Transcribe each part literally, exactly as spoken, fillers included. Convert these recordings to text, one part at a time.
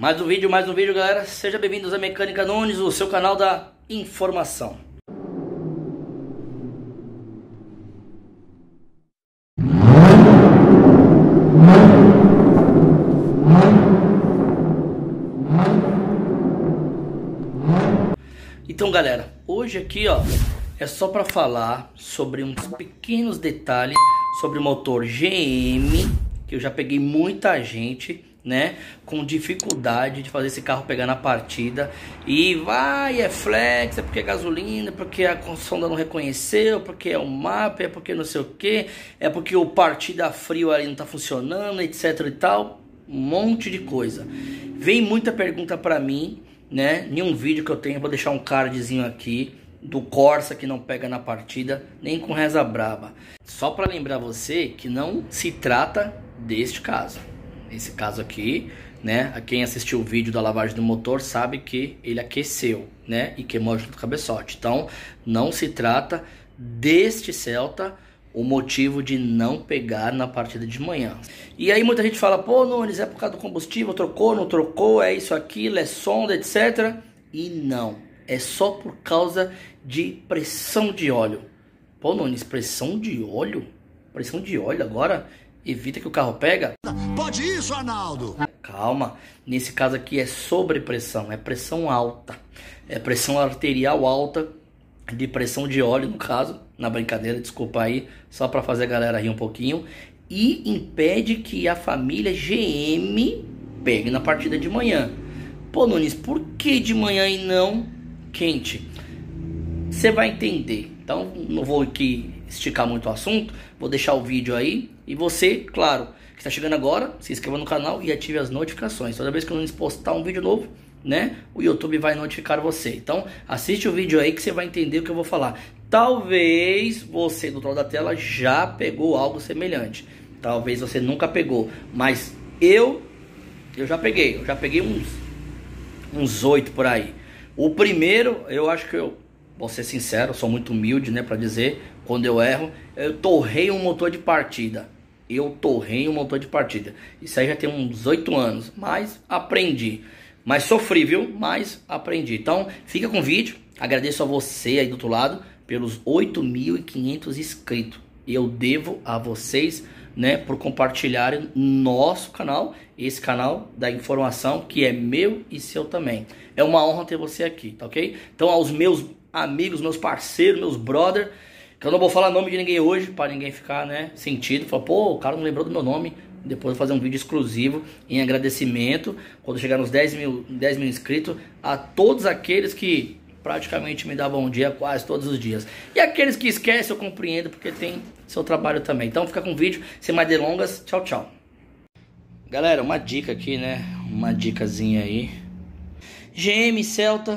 Mais um vídeo, mais um vídeo, galera. Sejam bem-vindos a Mecânica Nunes, o seu canal da informação. Então, galera, hoje aqui, ó, é só para falar sobre uns pequenos detalhes sobre o motor G M, que eu já peguei muita gente, né, com dificuldade de fazer esse carro pegar na partida. E vai, é flex, é porque é gasolina, é porque a sonda não reconheceu, porque é o mapa, é porque não sei o que, é porque o partida frio ali não tá funcionando, etc e tal. Um monte de coisa. Vem muita pergunta pra mim, né, em um vídeo que eu tenho, vou deixar um cardzinho aqui, do Corsa que não pega na partida, nem com reza braba. Só para lembrar você que não se trata deste caso. Esse caso aqui, né, quem assistiu o vídeo da lavagem do motor sabe que ele aqueceu, né, e queimou junto com o cabeçote. Então, não se trata deste Celta o motivo de não pegar na partida de manhã. E aí muita gente fala, pô, Nunes, é por causa do combustível, trocou, não trocou, é isso, aquilo, é sonda, etcétera. E não, é só por causa de pressão de óleo. Pô, Nunes, pressão de óleo? Pressão de óleo agora? Evita que o carro pega? Pode isso, Arnaldo? Calma, nesse caso aqui é sobrepressão, é pressão alta. É pressão arterial alta, de pressão de óleo no caso, na brincadeira, desculpa aí, só para fazer a galera rir um pouquinho. E impede que a família G M pegue na partida de manhã. Pô, Nunes, por que de manhã e não quente? Você vai entender. Então, não vou aqui esticar muito o assunto. Vou deixar o vídeo aí. E você, claro, que está chegando agora, se inscreva no canal e ative as notificações. Toda vez que eu postar um vídeo novo, né, o YouTube vai notificar você. Então, assiste o vídeo aí que você vai entender o que eu vou falar. Talvez você, do outro lado da tela, já pegou algo semelhante. Talvez você nunca pegou. Mas eu, eu já peguei. Eu já peguei uns, uns oito por aí. O primeiro, eu acho que eu... Vou ser sincero, sou muito humilde, né, para dizer, quando eu erro, eu torrei um motor de partida. Eu torrei um motor de partida. Isso aí já tem uns oito anos, mas aprendi. Mas sofri, viu? Mas aprendi. Então, fica com o vídeo. Agradeço a você aí do outro lado pelos oito mil e quinhentos inscritos. Eu devo a vocês, né, por compartilharem nosso canal, esse canal da informação que é meu e seu também. É uma honra ter você aqui, tá ok? Então, aos meus amigos, meus parceiros, meus brother, que eu não vou falar nome de ninguém hoje, para ninguém ficar, né, sentido. Falar, pô, o cara não lembrou do meu nome. Depois eu vou fazer um vídeo exclusivo em agradecimento, quando chegar nos dez mil, dez mil inscritos, a todos aqueles que praticamente me dão bom dia quase todos os dias. E aqueles que esquecem, eu compreendo, porque tem seu trabalho também. Então fica com o vídeo, sem mais delongas, tchau, tchau. Galera, uma dica aqui, né, uma dicasinha aí. G M Celta,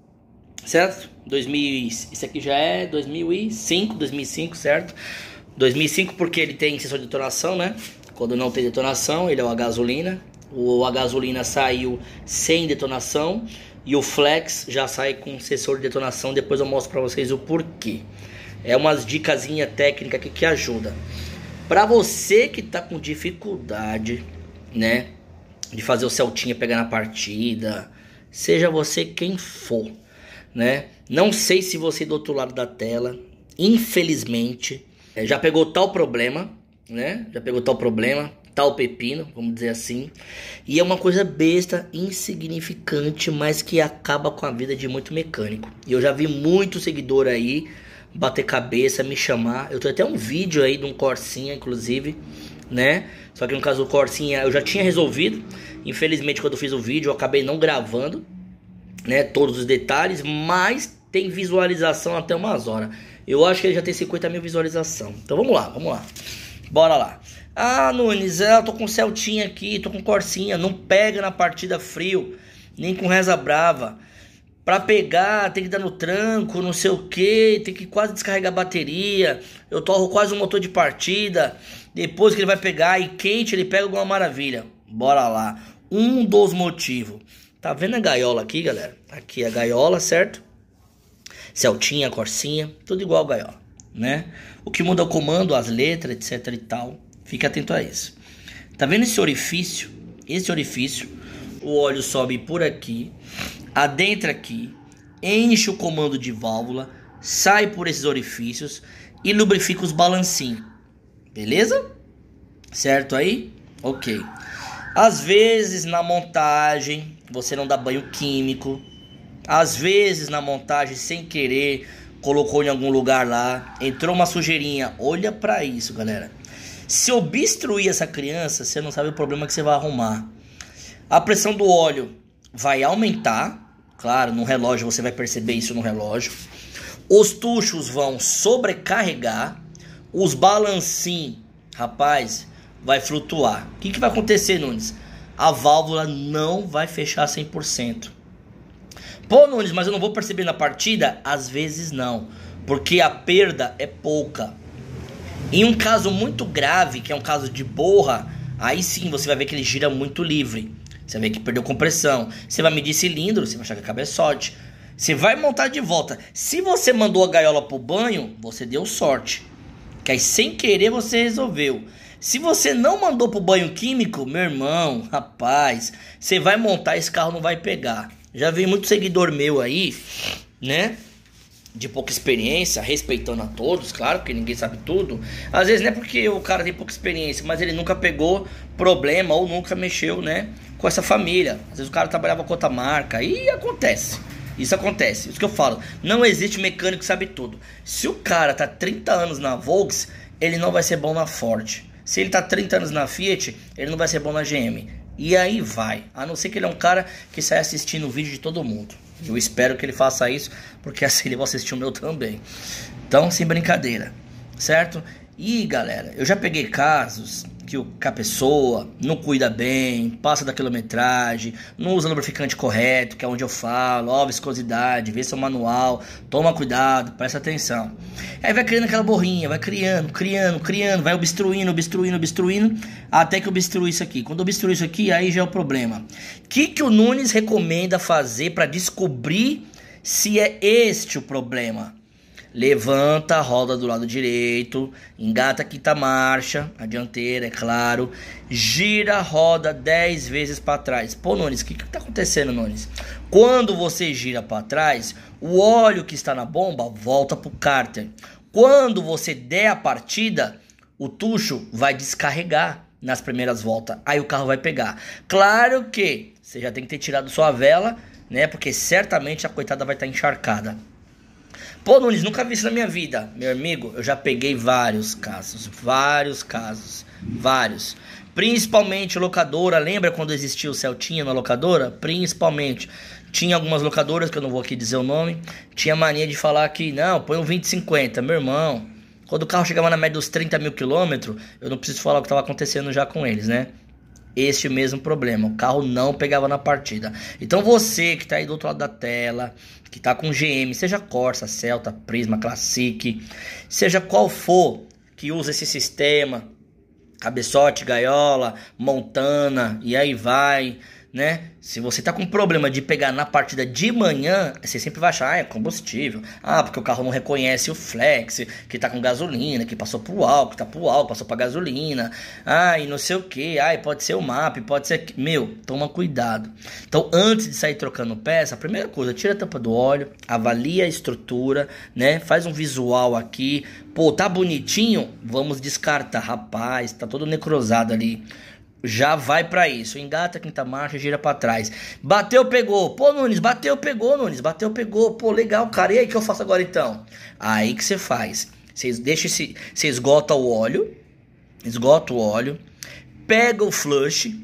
certo? dois mil, isso aqui já é dois mil e cinco, dois mil e cinco, certo? dois mil e cinco porque ele tem sensor de detonação, né? Quando não tem detonação, ele é o a gasolina. O a gasolina saiu sem detonação e o flex já sai com sensor de detonação. Depois eu mostro pra vocês o porquê. É umas dicasinha técnica aqui que ajuda. Pra você que tá com dificuldade, né, de fazer o Celtinha pegar na partida, seja você quem for, né? Não sei se você do outro lado da tela, infelizmente, já pegou tal problema, né? Já pegou tal problema, tal pepino, vamos dizer assim. E é uma coisa besta, insignificante, mas que acaba com a vida de muito mecânico. E eu já vi muito seguidor aí bater cabeça, me chamar. Eu tenho até um vídeo aí de um Corsinha, inclusive, né? Só que no caso do Corsinha eu já tinha resolvido. Infelizmente, quando eu fiz o vídeo, eu acabei não gravando, né, todos os detalhes, mas tem visualização até umas horas. Eu acho que ele já tem cinquenta mil visualização. Então vamos lá, vamos lá. Bora lá. Ah, Nunes, eu tô com Celtinha aqui, tô com Corsinha. Não pega na partida frio, nem com reza brava. Pra pegar, tem que dar no tranco, não sei o que. Tem que quase descarregar a bateria. Eu torro quase um motor de partida. Depois que ele vai pegar e quente, ele pega alguma maravilha. Bora lá. Um dos motivos. Tá vendo a gaiola aqui, galera? Aqui é a gaiola, certo? Celtinha, Corsinha, tudo igual a gaiola, né? O que muda é o comando, as letras, etc e tal. Fique atento a isso. Tá vendo esse orifício? Esse orifício, o óleo sobe por aqui, adentra aqui, enche o comando de válvula, sai por esses orifícios e lubrifica os balancinhos. Beleza? Certo aí? Ok. Às vezes na montagem você não dá banho químico. Às vezes na montagem sem querer colocou em algum lugar lá, entrou uma sujeirinha. Olha pra isso, galera. Se obstruir essa criança, você não sabe o problema que você vai arrumar. A pressão do óleo vai aumentar. Claro, no relógio você vai perceber isso no relógio. Os tuchos vão sobrecarregar. Os balancinhos, rapaz, vai flutuar. O que, que vai acontecer, Nunes? A válvula não vai fechar cem por cento. Pô, Nunes, mas eu não vou perceber na partida? Às vezes não, porque a perda é pouca. Em um caso muito grave, que é um caso de borra, aí sim você vai ver que ele gira muito livre. Você vai ver que perdeu compressão. Você vai medir cilindro, você vai achar que é cabeçote. Você vai montar de volta. Se você mandou a gaiola pro banho, você deu sorte. Que aí sem querer você resolveu. Se você não mandou pro banho químico, meu irmão, rapaz, você vai montar, esse carro não vai pegar. Já vi muito seguidor meu aí, né, de pouca experiência, respeitando a todos, claro, porque ninguém sabe tudo. Às vezes não é porque o cara tem pouca experiência, mas ele nunca pegou problema ou nunca mexeu, né, com essa família. Às vezes o cara trabalhava com outra marca e acontece. Isso acontece, isso que eu falo. Não existe mecânico que sabe tudo. Se o cara tá trinta anos na Volks, ele não vai ser bom na Ford. Se ele tá trinta anos na Fiat, ele não vai ser bom na G M. E aí vai, a não ser que ele é um cara que sai assistindo o vídeo de todo mundo. Eu espero que ele faça isso, porque assim ele vai assistir o meu também. Então, sem brincadeira, certo? E galera, eu já peguei casos que, o, que a pessoa não cuida bem, passa da quilometragem, não usa lubrificante correto, que é onde eu falo, ó, viscosidade, vê seu manual, toma cuidado, presta atenção. Aí vai criando aquela borrinha, vai criando, criando, criando, vai obstruindo, obstruindo, obstruindo, até que obstrui isso aqui. Quando obstrui isso aqui, aí já é o problema. O que, que o Nunes recomenda fazer para descobrir se é este o problema? Levanta a roda do lado direito, engata a quinta marcha, a dianteira, é claro, gira a roda dez vezes para trás. Pô, Nunes, o que está acontecendo, Nunes? Quando você gira para trás, o óleo que está na bomba volta para o cárter. Quando você der a partida, o tucho vai descarregar nas primeiras voltas, aí o carro vai pegar. Claro que você já tem que ter tirado sua vela, né? Porque certamente a coitada vai estar encharcada. Pô, Nunes, nunca vi isso na minha vida. Meu amigo, eu já peguei vários casos, vários casos, vários. Principalmente locadora, lembra quando existia o Celtinha na locadora? Principalmente. Tinha algumas locadoras, que eu não vou aqui dizer o nome, tinha mania de falar que, não, põe um vinte cinquenta. Meu irmão, quando o carro chegava na média dos trinta mil quilômetros, eu não preciso falar o que estava acontecendo já com eles, né? Este mesmo problema, o carro não pegava na partida. Então você que está aí do outro lado da tela, que está com G M, seja Corsa, Celta, Prisma, Classic, seja qual for que usa esse sistema, cabeçote, gaiola, Montana, e aí vai, né? Se você tá com problema de pegar na partida de manhã, você sempre vai achar, ah, é combustível. Ah, porque o carro não reconhece o flex, que tá com gasolina, que passou pro álcool, tá pro álcool, passou pra gasolina. Ah, e não sei o que. Ah, pode ser o M A P, pode ser... Meu, toma cuidado. Então, antes de sair trocando peça, a primeira coisa, tira a tampa do óleo, avalia a estrutura, né? Faz um visual aqui. Pô, tá bonitinho? Vamos descartar. Rapaz, tá todo necrosado ali. Já vai pra isso, engata a quinta marcha, gira pra trás. Bateu, pegou. Pô, Nunes, bateu, pegou, Nunes. Bateu, pegou. Pô, legal, cara. E aí, o que eu faço agora então? Aí que você faz. Você deixa esse, você esgota o óleo. Esgota o óleo. Pega o flush.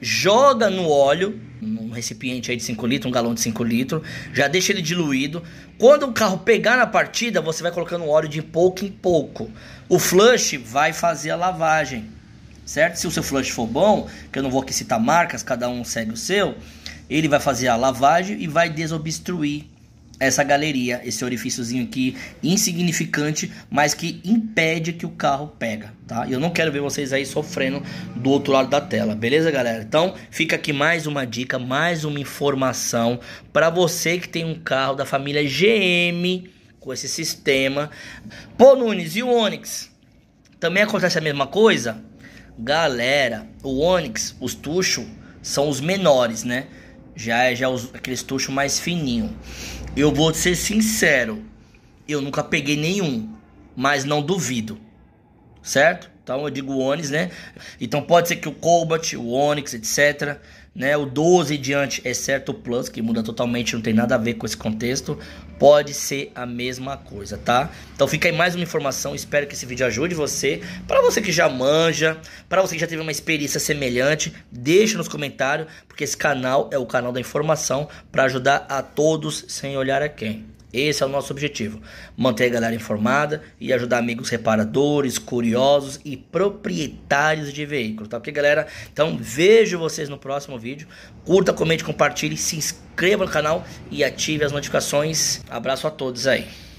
Joga no óleo. Num recipiente aí de cinco litros, um galão de cinco litros. Já deixa ele diluído. Quando o carro pegar na partida, você vai colocando o óleo de pouco em pouco. O flush vai fazer a lavagem. Certo? Se o seu flush for bom, que eu não vou aqui citar marcas, cada um segue o seu, ele vai fazer a lavagem e vai desobstruir essa galeria, esse orifíciozinho aqui, insignificante, mas que impede que o carro pega, tá? E eu não quero ver vocês aí sofrendo do outro lado da tela, beleza, galera? Então, fica aqui mais uma dica, mais uma informação para você que tem um carro da família G M com esse sistema. Pô, Nunes, e o Onix? Também acontece a mesma coisa? Galera, o Onix, os tuchos são os menores, né? já é já os, aqueles tuchos mais fininhos. Eu vou ser sincero, eu nunca peguei nenhum, mas não duvido, certo? Então eu digo o Onix, né? Então pode ser que o Cobalt, o Onix, etcétera, né? O doze e diante, exceto o Plus, que muda totalmente, não tem nada a ver com esse contexto, pode ser a mesma coisa, tá? Então fica aí mais uma informação, espero que esse vídeo ajude você. Para você que já manja, para você que já teve uma experiência semelhante, deixa nos comentários, porque esse canal é o canal da informação para ajudar a todos sem olhar a quem. Esse é o nosso objetivo, manter a galera informada e ajudar amigos reparadores, curiosos e proprietários de veículos, tá ok, galera? Então vejo vocês no próximo vídeo, curta, comente, compartilhe, se inscreva no canal e ative as notificações. Abraço a todos aí.